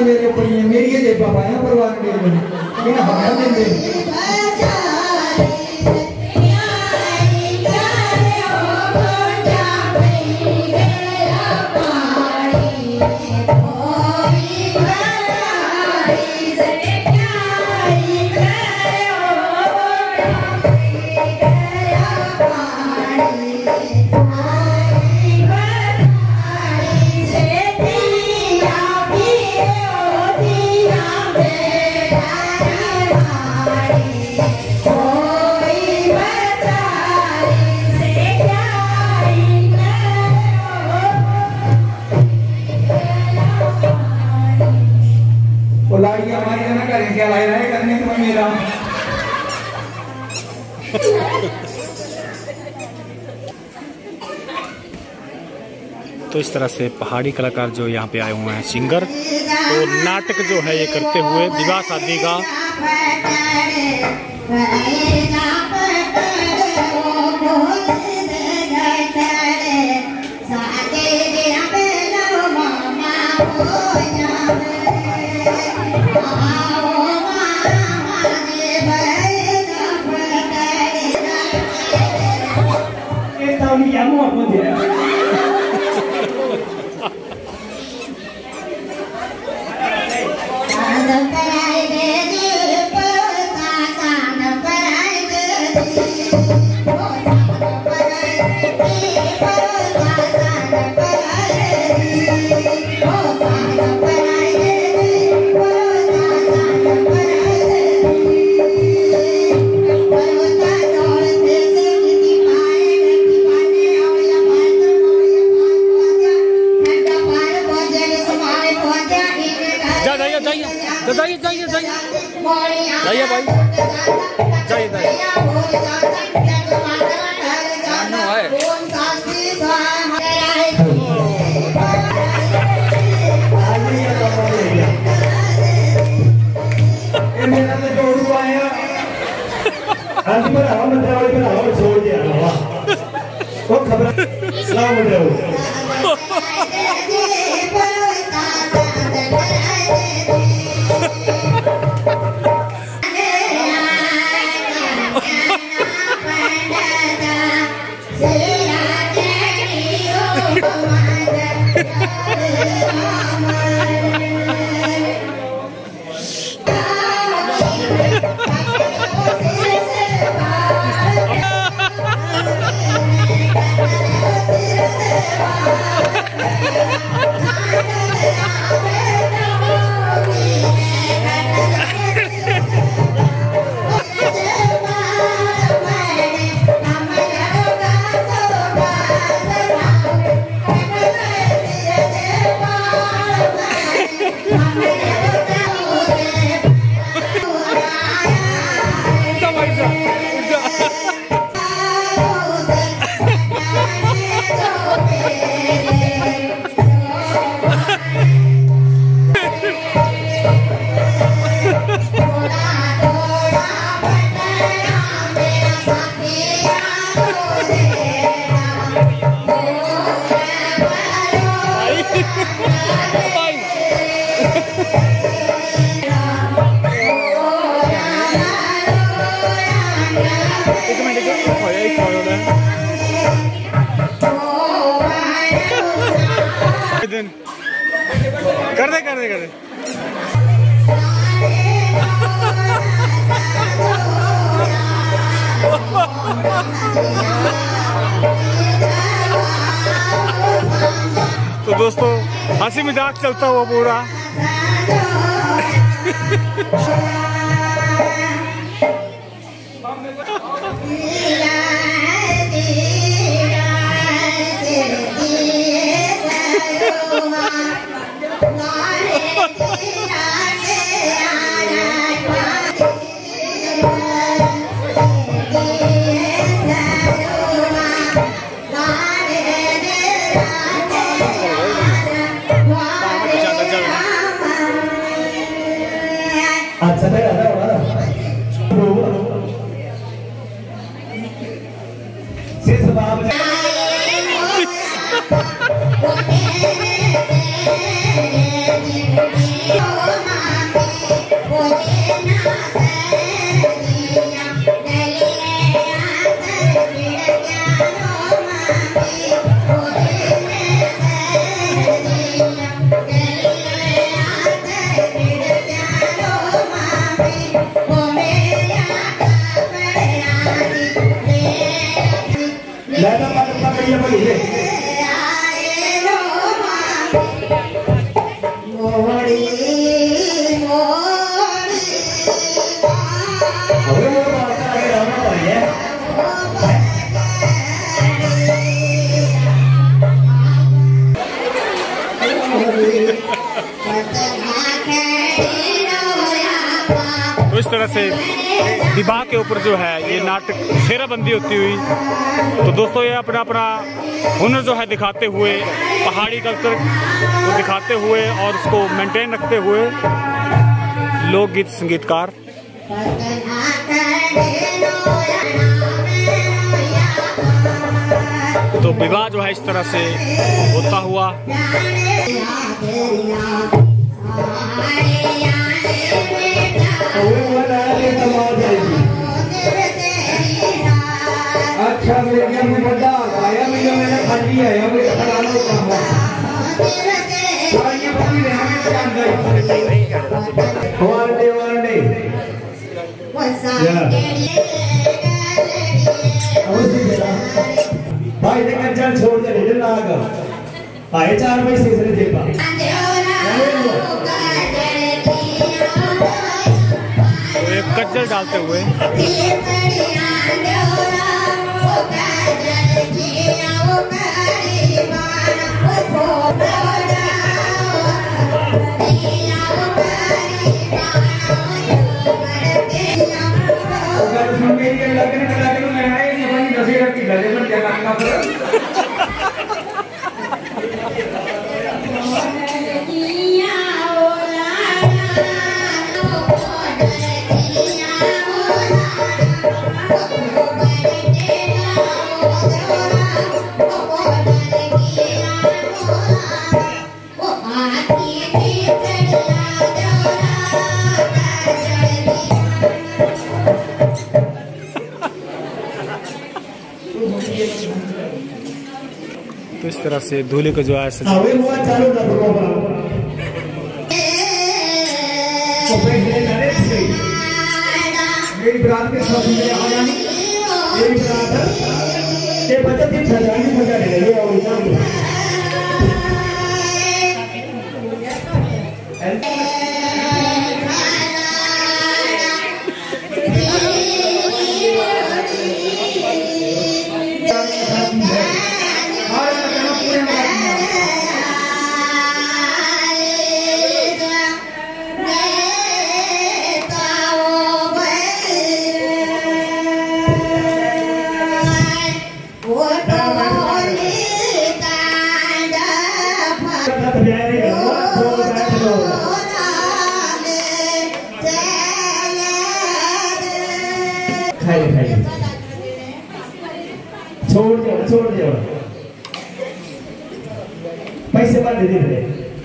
मेरे ऊपर ही है, मेरी ये जेबा पाया परवान के लिए इन हमारा दिन दे लाड़ियां हमारी ना करें क्या लाई रहे करने को मेरा तो इस तरह से पहाड़ी कलाकार जो यहाँ पे आए हुए हैं सिंगर, तो नाटक जो है ये करते हुए विवाह शादी का जाइए जाइए जाइए जाइए भाई जाइए जाइए मेरा तो जोड़ू आया आज पर हम छोड़ दिया वो खबर सलाम कर दे कर दे कर दे तो दोस्तों हंसी मजाक चलता हुआ पूरा अच्छा नहीं रहा होगा सिर्फ बाप Oh बढ़िया बढ़िया अबे वो बात आगे रहना बढ़िया तो इस तरह से विवाह के ऊपर जो है ये नाटक फेराबंदी होती हुई। तो दोस्तों ये अपना अपना हुनर जो है दिखाते हुए, पहाड़ी कल्चर को दिखाते हुए और उसको मेंटेन रखते हुए लोकगीत संगीतकार। तो विवाह जो है इस तरह से होता हुआ। अच्छा मेरे में बड़ा आया मुझे मैंने खाली आया मुझे खड़ा लो काम और ये बाकी रहने के अंदर वन डे भाई ने कंचन छोड़ दे ले लाग आए 4 पैसे से देगा तो एक कज्जल डालते हुए तो इस तरह से दूल्हे को जो है मेरी बरात के साथ मेरे आ जानी मेरी बरात ये बच्चा दिन सजाने मजा ले ले और जान छोड़ दे पैसे बात दे दे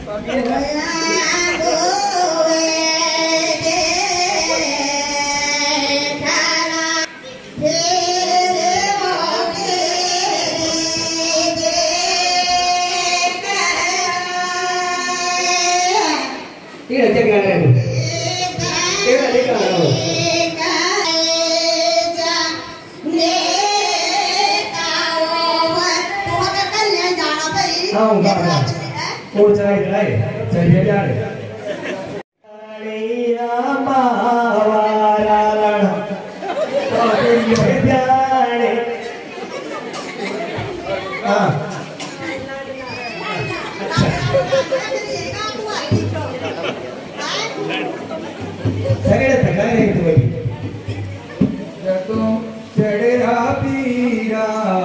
ये क्या गाना है ये लेकर आ रहा हूं वो चलाई चलिए जा रहे चढ़ा पीरा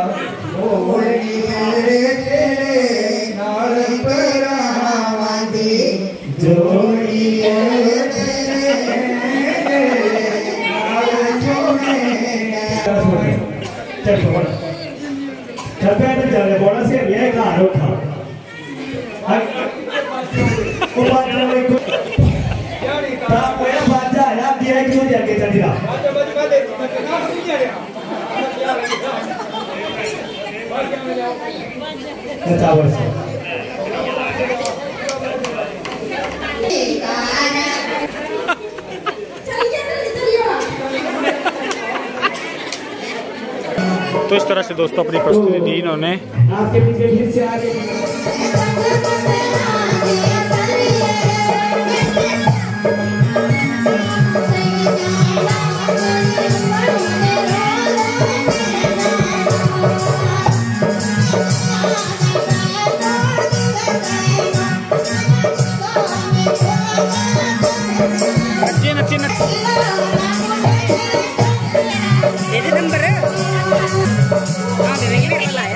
बोला से ये घर उठा वो बाजा यार दिया क्यों दिया के चल रहा तो इस तरह से दोस्तों अपनी प्रस्तुति दी इन्होंने। आपके पीछे फिर से आगे नंबर है हाँ दे देंगे ना लाया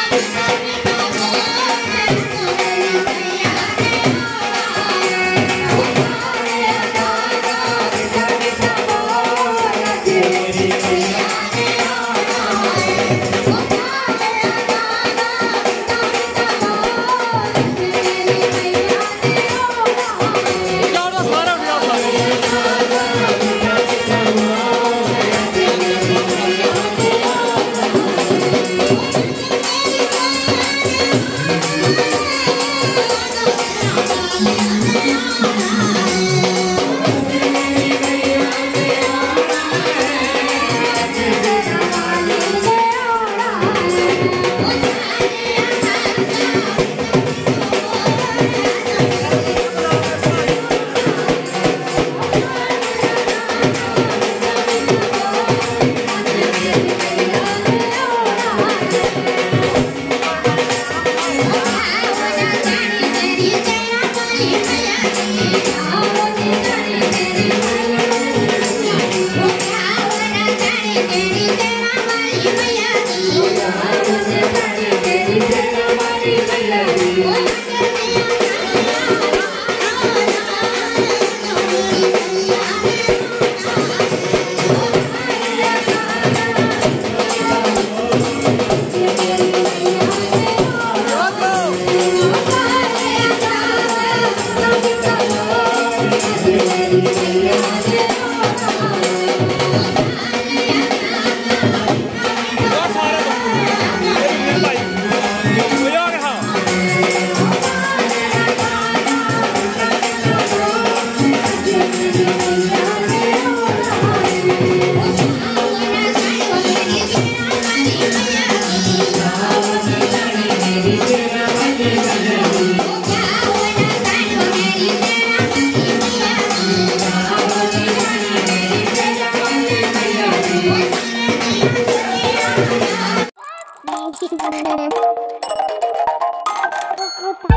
Thank you.